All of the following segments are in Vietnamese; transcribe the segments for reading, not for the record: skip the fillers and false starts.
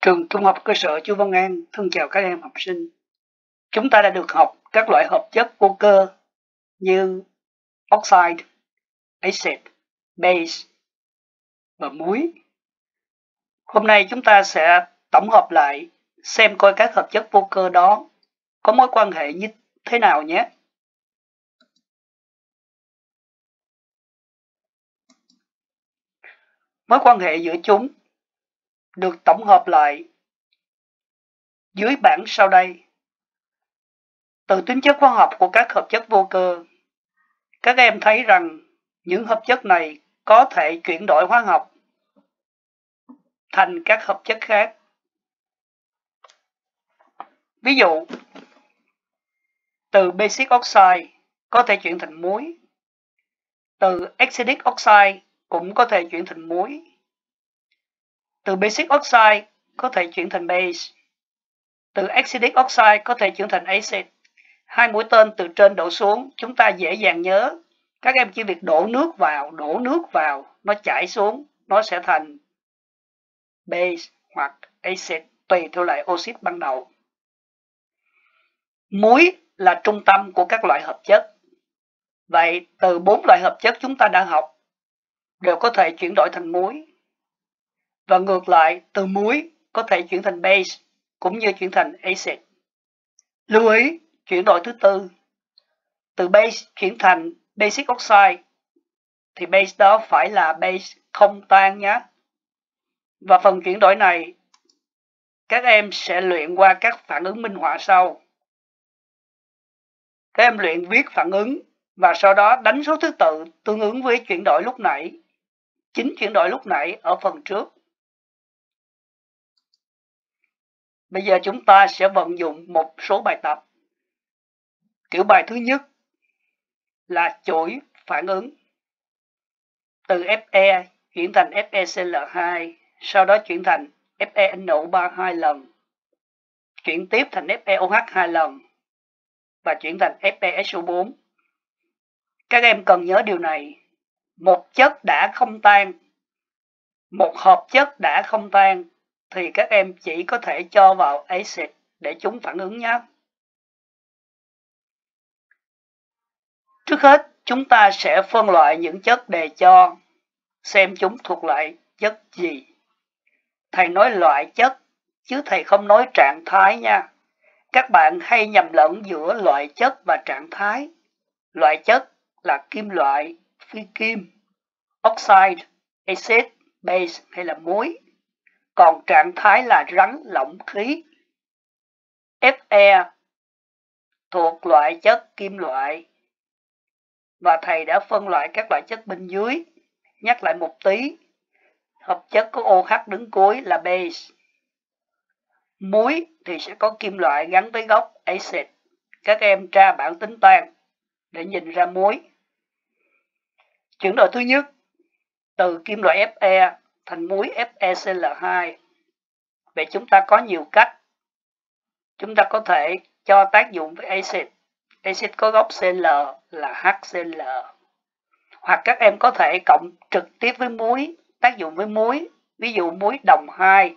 Trường Trung học cơ sở Chu Văn An thân chào các em học sinh. Chúng ta đã được học các loại hợp chất vô cơ như oxide, acid, base và muối. Hôm nay chúng ta sẽ tổng hợp lại xem coi các hợp chất vô cơ đó có mối quan hệ như thế nào nhé. Mối quan hệ giữa chúng được tổng hợp lại dưới bảng sau đây. Từ tính chất hóa học của các hợp chất vô cơ, các em thấy rằng những hợp chất này có thể chuyển đổi hóa học thành các hợp chất khác. Ví dụ, từ basic oxide có thể chuyển thành muối. Từ acidic oxide cũng có thể chuyển thành muối. Từ basic oxide có thể chuyển thành base. Từ acidic oxide có thể chuyển thành acid. Hai mũi tên từ trên đổ xuống, chúng ta dễ dàng nhớ. Các em chỉ việc đổ nước vào, nó chảy xuống, nó sẽ thành base hoặc acid tùy theo loại oxit ban đầu. Muối là trung tâm của các loại hợp chất. Vậy từ 4 loại hợp chất chúng ta đã học đều có thể chuyển đổi thành muối. Và ngược lại, từ muối có thể chuyển thành base cũng như chuyển thành acid. Lưu ý, chuyển đổi thứ tư. Từ base chuyển thành basic oxide thì base đó phải là base không tan nhé. Và phần chuyển đổi này các em sẽ luyện qua các phản ứng minh họa sau. Các em luyện viết phản ứng và sau đó đánh số thứ tự tương ứng với chuyển đổi lúc nãy. Chính chuyển đổi lúc nãy ở phần trước. Bây giờ chúng ta sẽ vận dụng một số bài tập. Kiểu bài thứ nhất là chuỗi phản ứng. Từ Fe chuyển thành FeCl2, sau đó chuyển thành FeNO3 2 lần. Chuyển tiếp thành FeOH 2 lần và chuyển thành FeSO4. Các em cần nhớ điều này. Một chất đã không tan, một hợp chất đã không tan thì các em chỉ có thể cho vào acid để chúng phản ứng nhé. Trước hết, chúng ta sẽ phân loại những chất đề cho, xem chúng thuộc loại chất gì. Thầy nói loại chất, chứ thầy không nói trạng thái nha. Các bạn hay nhầm lẫn giữa loại chất và trạng thái. Loại chất là kim loại, phi kim, oxide, acid, base hay là muối. Còn trạng thái là rắn lỏng khí. Fe thuộc loại chất kim loại. Và thầy đã phân loại các loại chất bên dưới. Nhắc lại một tí. Hợp chất có OH đứng cuối là base. Muối thì sẽ có kim loại gắn với gốc acid. Các em tra bảng tính toán để nhìn ra muối. Chuyển đổi thứ nhất, từ kim loại Fe thành muối FeCl2. Vậy chúng ta có nhiều cách. Chúng ta có thể cho tác dụng với acid. Acid có gốc Cl là HCl. Hoặc các em có thể cộng trực tiếp với muối, tác dụng với muối. Ví dụ muối đồng 2,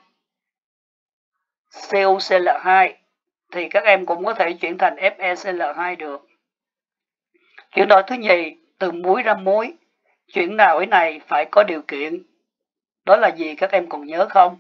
CuCl2 thì các em cũng có thể chuyển thành FeCl2 được. Chuyển đổi thứ nhì, từ muối ra muối. Chuyển đổi này phải có điều kiện. Đó là gì các em còn nhớ không?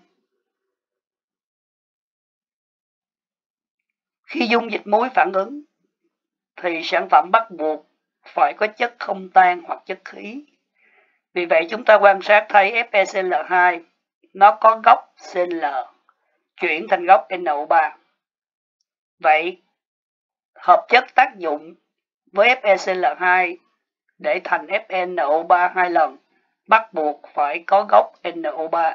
Khi dung dịch muối phản ứng thì sản phẩm bắt buộc phải có chất không tan hoặc chất khí. Vì vậy chúng ta quan sát thấy FeCl2 nó có gốc Cl chuyển thành gốc NO3. Vậy hợp chất tác dụng với FeCl2 để thành FeNO3 2 lần bắt buộc phải có gốc NO3.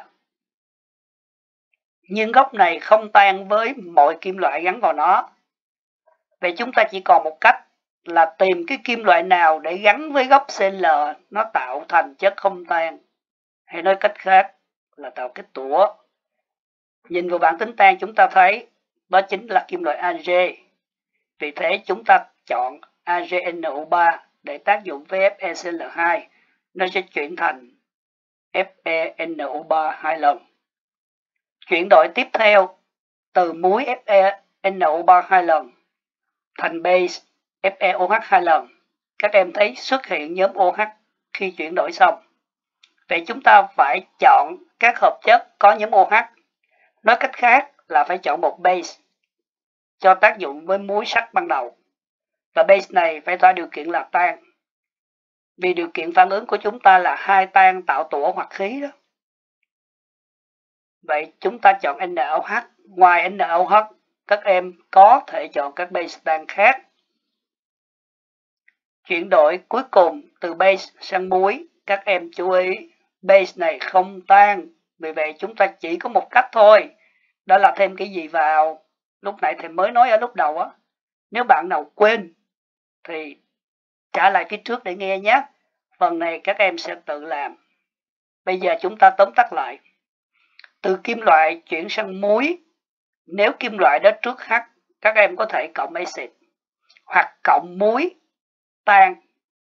Nhưng gốc này không tan với mọi kim loại gắn vào nó. Vậy chúng ta chỉ còn một cách là tìm cái kim loại nào để gắn với gốc Cl nó tạo thành chất không tan. Hay nói cách khác là tạo kết tủa. Nhìn vào bảng tính tan chúng ta thấy đó chính là kim loại Ag. Vì thế chúng ta chọn AgNO3 để tác dụng với FeCl2. Nó sẽ chuyển thành FeNO3 2 lần. Chuyển đổi tiếp theo từ muối FeNO3 2 lần thành base FeOH 2 lần. Các em thấy xuất hiện nhóm OH khi chuyển đổi xong. Vậy chúng ta phải chọn các hợp chất có nhóm OH. Nói cách khác là phải chọn một base cho tác dụng với muối sắt ban đầu. Và base này phải thỏa điều kiện là tan. Vì điều kiện phản ứng của chúng ta là hai tan tạo tủa hoặc khí đó. Vậy chúng ta chọn NaOH. Ngoài NaOH, các em có thể chọn các base tan khác. Chuyển đổi cuối cùng từ base sang muối, các em chú ý, base này không tan. Vì vậy chúng ta chỉ có một cách thôi, đó là thêm cái gì vào. Lúc nãy thầy mới nói ở lúc đầu á. Nếu bạn nào quên thì trả lại phía trước để nghe nhé. Phần này các em sẽ tự làm. Bây giờ chúng ta tóm tắt lại. Từ kim loại chuyển sang muối, nếu kim loại đó trước H, các em có thể cộng axit hoặc cộng muối tan.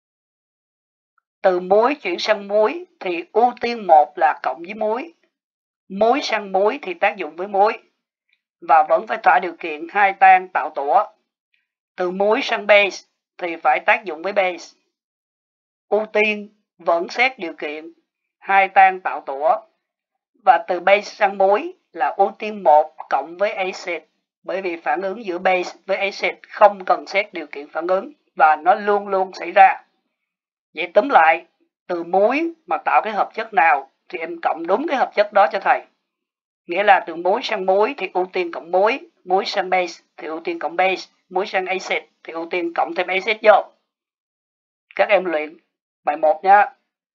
Từ muối chuyển sang muối thì ưu tiên một là cộng với muối. Muối sang muối thì tác dụng với muối. Và vẫn phải thỏa điều kiện hai tan tạo tủa. Từ muối sang base thì phải tác dụng với base. Ưu tiên vẫn xét điều kiện hai tan tạo tủa. Và từ base sang muối là ưu tiên 1 cộng với axit. Bởi vì phản ứng giữa base với axit không cần xét điều kiện phản ứng và nó luôn luôn xảy ra. Vậy tóm lại, từ muối mà tạo cái hợp chất nào thì em cộng đúng cái hợp chất đó cho thầy. Nghĩa là từ muối sang muối thì ưu tiên cộng muối, muối sang base thì ưu tiên cộng base, muối sang axit thì ưu tiên cộng thêm axit vô. Các em luyện bài 1 nhé.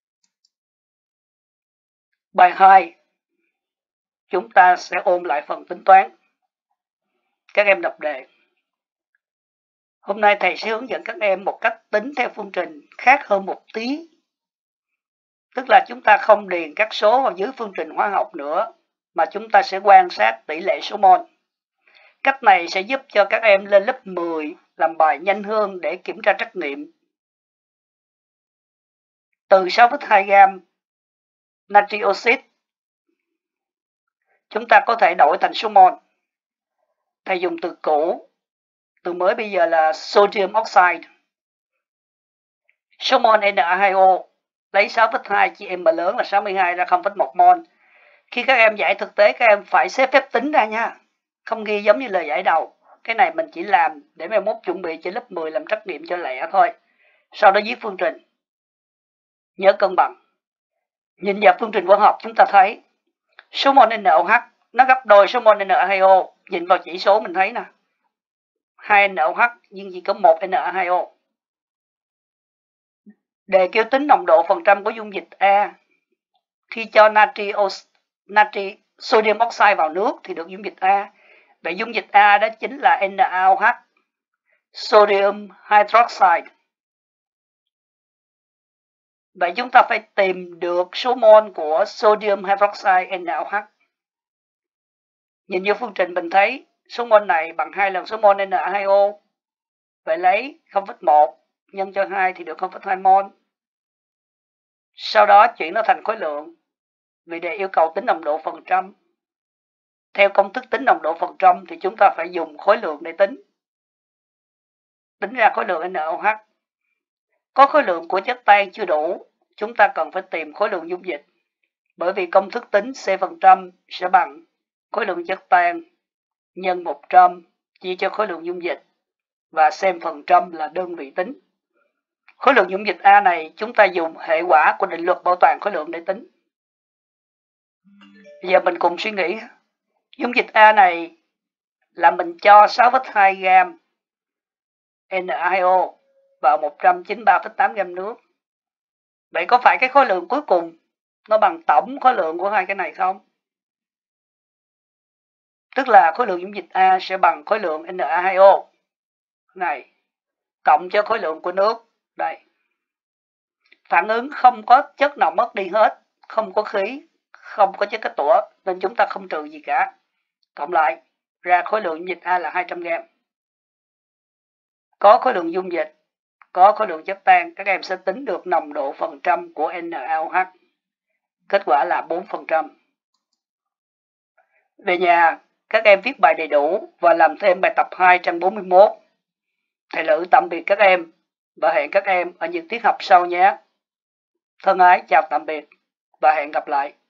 Bài 2, chúng ta sẽ ôn lại phần tính toán. Các em đọc đề. Hôm nay thầy sẽ hướng dẫn các em một cách tính theo phương trình khác hơn một tí. Tức là chúng ta không điền các số vào dưới phương trình hóa học nữa, mà chúng ta sẽ quan sát tỷ lệ số mol. Cách này sẽ giúp cho các em lên lớp 10 làm bài nhanh hơn để kiểm tra trắc nghiệm. Từ 6,2 gam natri oxit, chúng ta có thể đổi thành số mol. Thầy dùng từ cũ, từ mới bây giờ là sodium oxide. Số mol Na2O lấy 6,2 chia m lớn là 62 ra 0,1 mol. Khi các em giải thực tế, các em phải xếp phép tính ra nha. Không ghi giống như lời giải đầu. Cái này mình chỉ làm để mai mốt chuẩn bị cho lớp 10 làm trắc nghiệm cho lẹ thôi. Sau đó viết phương trình. Nhớ cân bằng. Nhìn vào phương trình hóa học chúng ta thấy số mol NaOH nó gấp đôi số mol Na2O. Nhìn vào chỉ số mình thấy nè. 2 NaOH nhưng chỉ có 1 Na2O. Đề kêu tính nồng độ phần trăm của dung dịch A. Khi cho natri sodium oxide vào nước thì được dung dịch A. Vậy dung dịch A đó chính là NaOH, sodium hydroxide. Vậy chúng ta phải tìm được số mol của sodium hydroxide NaOH. Nhìn vô phương trình mình thấy số mol này bằng 2 lần số mol Na2O. Vậy lấy 0,1 nhân cho 2 thì được 0,2 mol. Sau đó chuyển nó thành khối lượng. Vì đề yêu cầu tính nồng độ phần trăm. Theo công thức tính nồng độ phần trăm thì chúng ta phải dùng khối lượng để tính. Tính ra khối lượng NaOH. Có khối lượng của chất tan chưa đủ, chúng ta cần phải tìm khối lượng dung dịch. Bởi vì công thức tính C% sẽ bằng khối lượng chất tan nhân 100 chia cho khối lượng dung dịch và xem phần trăm là đơn vị tính. Khối lượng dung dịch A này chúng ta dùng hệ quả của định luật bảo toàn khối lượng để tính. Bây giờ mình cùng suy nghĩ. Dung dịch A này là mình cho 6,2 gam Na2O vào 193,8 gam nước. Vậy có phải cái khối lượng cuối cùng nó bằng tổng khối lượng của hai cái này không? Tức là khối lượng dung dịch A sẽ bằng khối lượng Na2O này cộng cho khối lượng của nước. Đây. Phản ứng không có chất nào mất đi hết, không có khí, không có chất kết tủa nên chúng ta không trừ gì cả. Cộng lại ra khối lượng dung dịch A là 200 gam. Có khối lượng dung dịch, có khối lượng chất tan, các em sẽ tính được nồng độ phần trăm của NaOH. Kết quả là 4%. Về nhà, các em viết bài đầy đủ và làm thêm bài tập 2 trang 41. Thầy Lữ tạm biệt các em và hẹn các em ở những tiết học sau nhé. Thân ái chào tạm biệt và hẹn gặp lại.